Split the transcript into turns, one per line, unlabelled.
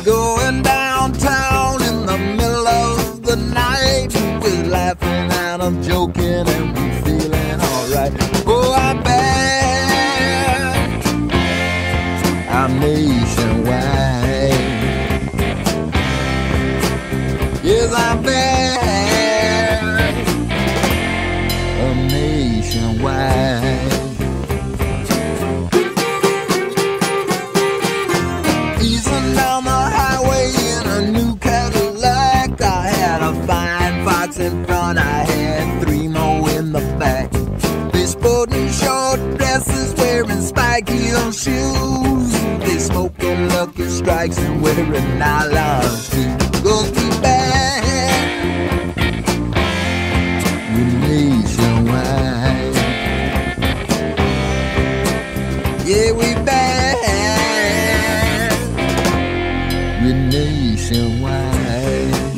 Going downtown in the middle of the night. We're laughing and I'm joking and we're feeling alright. Oh, I'm back. I'm nationwide. Yes, I'm back. I'm nationwide. Easing down the highway in a new Cadillac. I had a fine fox in front, I had 3 more in the back. They sporting short dresses, wearing spike heel shoes. They smoking Lucky Strikes and wearing nylons too. Gonna be back. We're nationwide. Yeah, we back. We're nationwide.